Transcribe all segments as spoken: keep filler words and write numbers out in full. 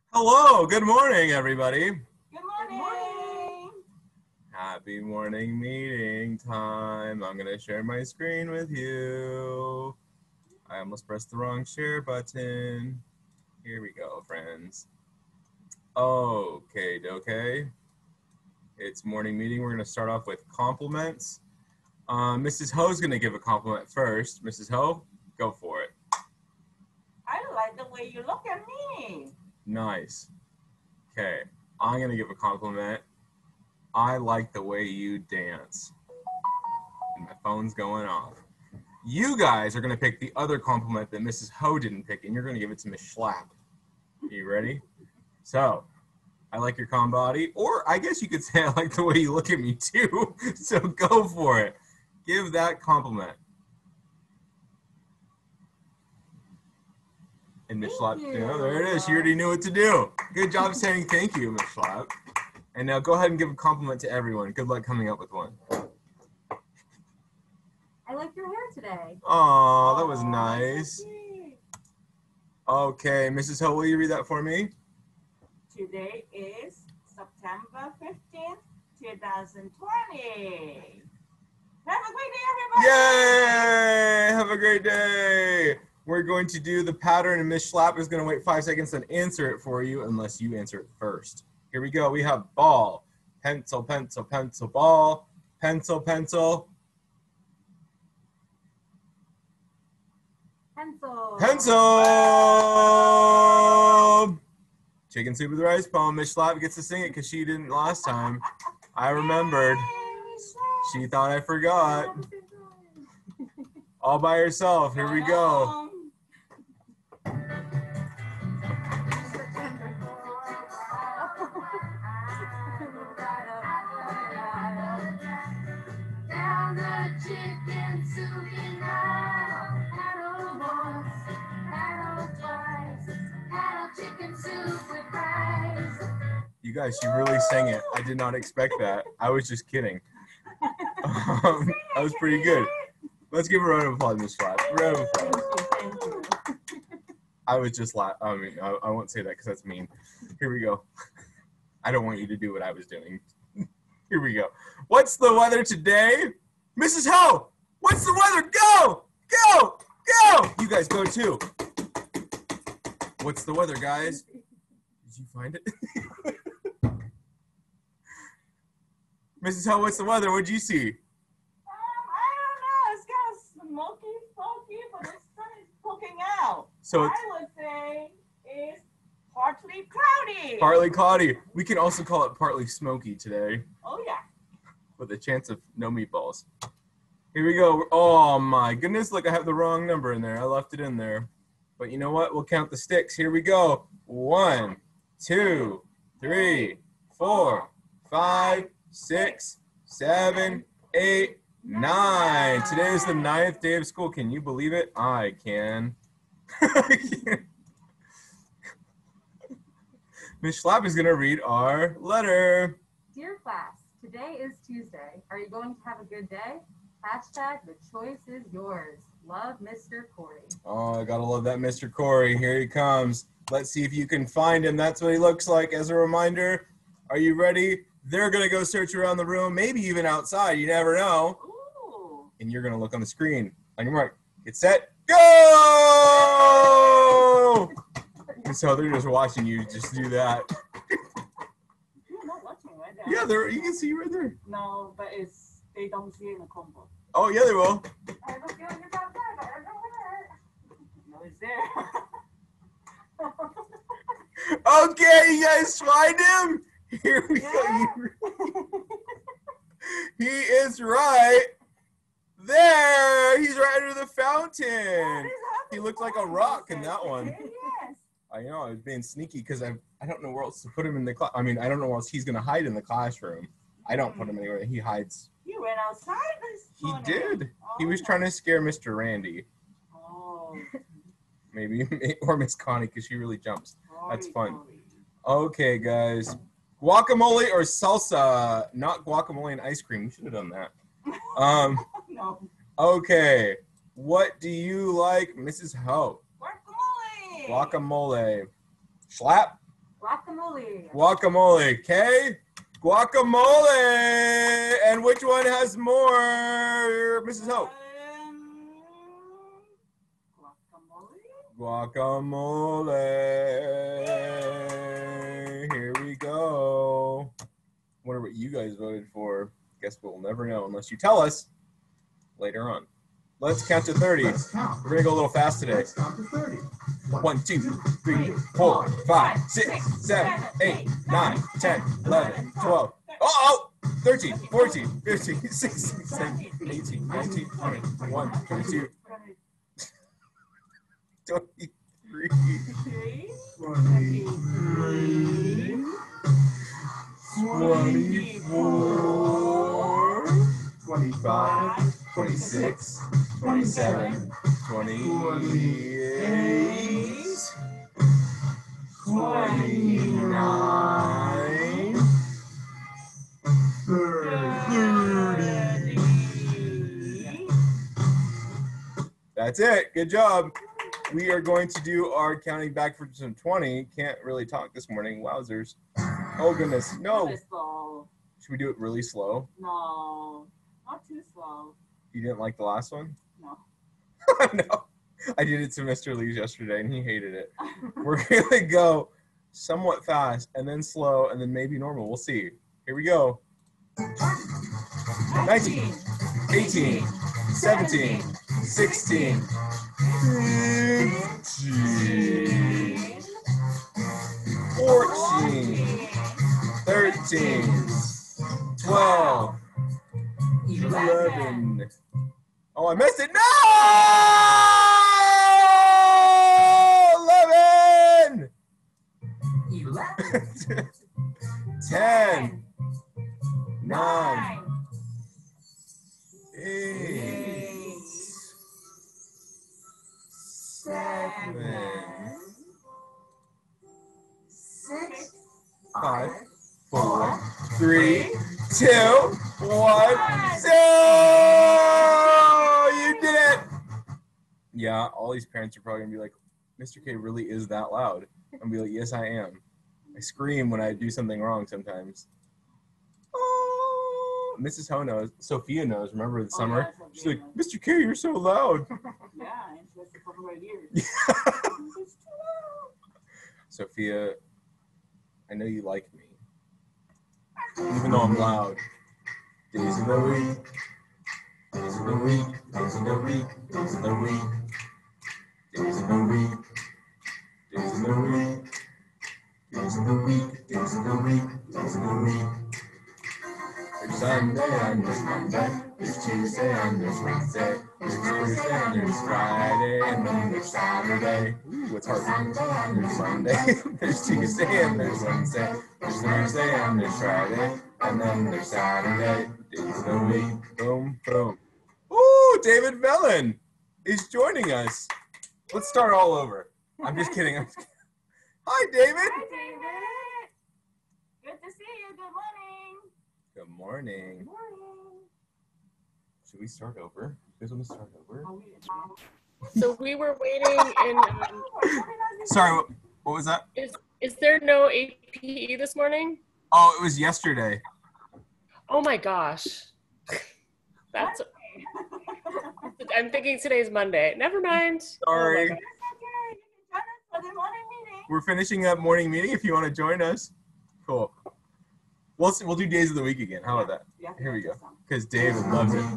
Hello, good morning, everybody. Good morning. Happy morning meeting time. I'm gonna share my screen with you. I almost pressed the wrong share button. Here we go, friends. Okay, okay. It's morning meeting. We're gonna start off with compliments. Uh, Missus Ho's gonna give a compliment first. Missus Ho, go for it. I like the way you look at me. Nice. Okay, I'm gonna give a compliment. I like the way you dance. And my phone's going off. You guys are gonna pick the other compliment that Missus Ho didn't pick, and you're gonna give it to Miss Schlapp. Are you ready? So, I like your calm body, or I guess you could say I like the way you look at me too. So go for it. Give that compliment. And Miss Schlapp, you know, there it is. She already knew what to do. Good job saying thank you, Miss Schlapp. And now go ahead and give a compliment to everyone. Good luck coming up with one. I like your hair today. Oh, that was Aw, nice. so sweet. Okay, Missus Ho, will you read that for me? Today is September fifteenth, two thousand twenty. Have a great day, everybody. Yay! Have a great day. We're going to do the pattern, and Miss Schlapp is going to wait five seconds and answer it for you unless you answer it first. Here we go. We have ball, pencil, pencil, pencil, ball, pencil, pencil, Pencil. pencil. Chicken soup with rice poem. Miss Schlapp gets to sing it because she didn't last time. I remembered. She thought I forgot. All by herself. Here we go. Down the chicken soup in aisle, paddle once, paddle twice, paddle chicken soup with rice. You guys, she really sang it. I did not expect that. I was just kidding. Um, that was pretty good. Let's give a round of applause, Miss Schlapp. Round of applause. Thank you. I was just la- I mean, I, I won't say that because that's mean. Here we go. I don't want you to do what I was doing. Here we go. What's the weather today? Missus Ho, what's the weather? Go! Go! Go! You guys go too. What's the weather, guys? Did you find it? Missus Ho, what's the weather? What'd you see? Um, I don't know. It's kind of smoky, smoky, but it's kind of poking out. So it's I would say it's partly cloudy. partly cloudy. We can also call it partly smoky today, Oh, yeah. with a chance of no meatballs. Here we go. Oh my goodness, look, I have the wrong number in there. I left it in there. But you know what? We'll count the sticks. Here we go. One, two, three, four, five, six, seven, eight, nine. Today is the ninth day of school. Can you believe it? I can. I can. Miss Schlapp is going to read our letter. Dear class, today is Tuesday. Are you going to have a good day? Hashtag the choice is yours. Love, Mister Corey. Oh, I gotta love that Mister Corey. Here he comes. Let's see if you can find him. That's what he looks like. As a reminder, are you ready? They're gonna go search around the room, maybe even outside. You never know. Ooh. And you're gonna look on the screen. On your mark, get set, go! And so they're just watching you just do that. You're not watching right now. Yeah, there. You can see right there. No, but it's they don't see it in the Chromebook. Oh yeah, they will. I have a feeling it's outside, but I don't know where. No, it's there. Okay, you guys find him. Here we Yeah. go. He is right there. He's right under the fountain. He looked like a rock in that one. Yes. I know, I was being sneaky because I I don't know where else to put him in the class. I mean, I don't know where else he's going to hide in the classroom. I don't put him anywhere. He hides. You went outside this He morning. did. He was Oh. trying to scare Mister Randy. Oh. Maybe, or Miss Connie, because she really jumps. That's sorry, fun. sorry. Okay, guys. Guacamole or salsa? Not guacamole and ice cream. We should have done that. Um, No. okay. What do you like, Missus Ho? Guacamole. Guacamole. Schlapp? Guacamole. Guacamole. Okay. Guacamole. And which one has more, Missus Hope? Um, guacamole. Guacamole. Here we go. Wonder what you guys voted for. Guess we'll never know unless you tell us later on. Let's count to thirty. We're going to go a little fast today. one, two, three, four, five, six, seven, eight, nine, ten, eleven, twelve. Oh, oh! thirteen, fourteen, fifteen, sixteen, seventeen, eighteen, nineteen, twenty, twenty-one, twenty-two, twenty-three, Twenty-three. twenty-four, twenty-five, twenty-six, twenty-seven, twenty-eight, twenty-nine, thirty. That's it. Good job. We are going to do our counting back for some twenty. Can't really talk this morning. Wowzers. Oh, goodness. No. Really slow. Should we do it really slow? No, not too slow. You didn't like the last one? No. No. I did it to Mister Lee's yesterday, and he hated it. We're going to go somewhat fast, and then slow, and then maybe normal. We'll see. Here we go. nineteen, eighteen, seventeen, sixteen, fifteen, fourteen, thirteen, twelve, eleven. Oh, I missed it. No! eleven. ten. nine. eight. seven. Six. five. four. three. two. one. zero. You did it. Yeah, all these parents are probably going to be like, Mister K really is that loud. I'm be like, yes, I am. I scream when I do something wrong sometimes. Oh, Missus Ho knows. Sophia knows. Remember the Oh, summer? yeah, Sophia She's like, knows. Mister K, you're so loud. Yeah, and she has to cover my ears. Yeah. It's too loud. Sophia, I know you like me. Even though I'm loud. Days of the week. Days of the week. Days of the week. Days of the week. Days of the week. Days of the week. Days of the week. Days of the week. Days of the week. There's Sunday and there's Monday. There's Tuesday and there's Wednesday. There's Thursday and there's Friday. And then there's Saturday. Ooh, it's hard. There's Monday. There's Tuesday and there's Wednesday. There's Thursday and there's Friday. And then there's Saturday. Days of the week. Boom, boom. Ooh, David Vellon is joining us. Let's start all over. I'm just kidding. I'm just kidding. Hi, David. Hi, David. Good to see you. Good morning. Good morning. Good morning. Should we start over? You guys want to start over? Oh, we- So we were waiting, and um, Sorry, what, what was that? is is there no A P E this morning? Oh, it was yesterday. Oh my gosh, that's. I'm thinking today's Monday. Never mind. Sorry. Oh my It's okay. You can join us for the morning meeting. We're finishing up morning meeting if you want to join us. Cool. We'll, we'll do days of the week again. How about that? Yeah, Here we go. that's awesome. Because David loves it.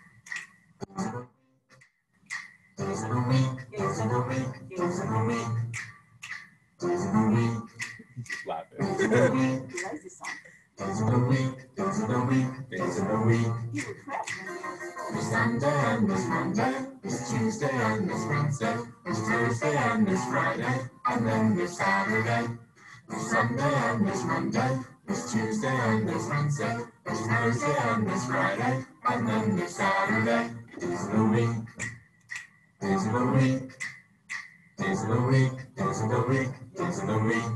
Days of the week. Days of the week. Days of the week. Days of the week. Laughing. Days of the week. He likes this song. Days of the week. Days of the week. Days of the week. He would clap when he There's Sunday and there's Monday. There's Tuesday and there's Wednesday. There's Thursday and there's Friday. And then there's Saturday. There's Sunday and there's Monday. There's Tuesday and there's Wednesday. There's Thursday and there's Friday. And then there's Saturday. Days of the week. Days of the week. Days of the week. Days of the week. Days of the week.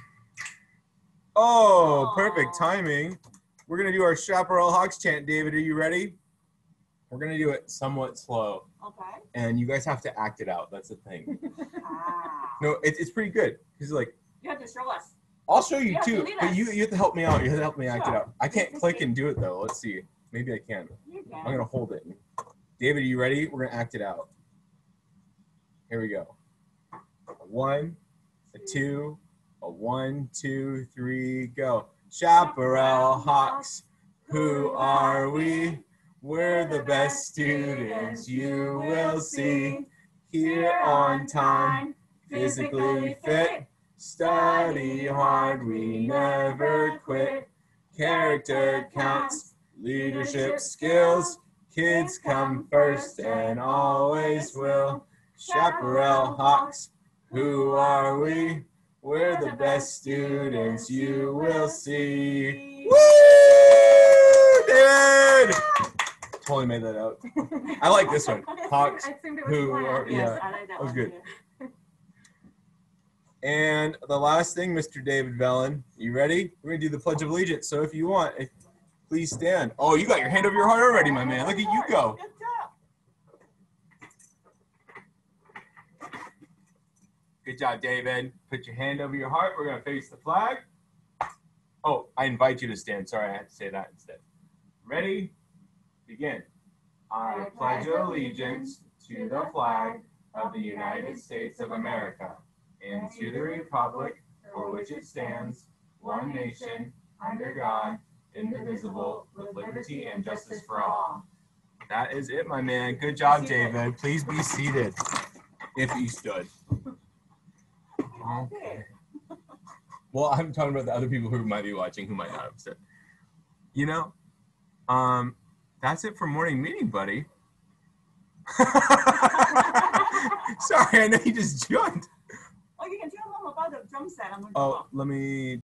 Oh, perfect timing. We're going to do our Chaparral Hawks chant. David, are you ready? We're going to do it somewhat slow. Okay. And you guys have to act it out. That's the thing. Ah. No, it, it's pretty good. He's like, You have to show us. I'll show you Yeah, too, you need but you us. you have to help me out. You have to help me act it Sure. out. I can't click and do it though. Let's see. Maybe I can. You I'm can. gonna hold it. David, are you ready? We're gonna act it out. Here we go. A one, a two, a one, two, three, go. Chaparral Hawks, who are we? We're the best students you will see. Here on time, physically fit, study hard, we never quit. Character counts, leadership skills, kids come first and always will. Chaparral Hawks, who are we? We're the best students you will see. Woo! David! Totally made that up. I like this one. Hawks, I assumed it was who planned. are- Yes, yeah, I like that was one good. too. And the last thing, Mister David Vellon, you ready? We're gonna do the Pledge of Allegiance. So if you want, if, please stand. Oh, you got your hand over your heart already, my man. Look at you go. Good job. Good job, David. Put your hand over your heart. We're gonna face the flag. Oh, I invite you to stand. Sorry, I had to say that instead. Ready? Begin. I pledge allegiance to the flag of the United States of America and to the republic for which it stands, one nation, under God, indivisible, with liberty and justice for all. That is it, my man. Good job, David. Please be seated if you stood. Okay. Well, I'm talking about the other people who might be watching who might not have stood. You know, um, that's it for morning meeting, buddy. Sorry, I know you just jumped. Oh, you can tell them about the drum set. I'm going to Oh, let me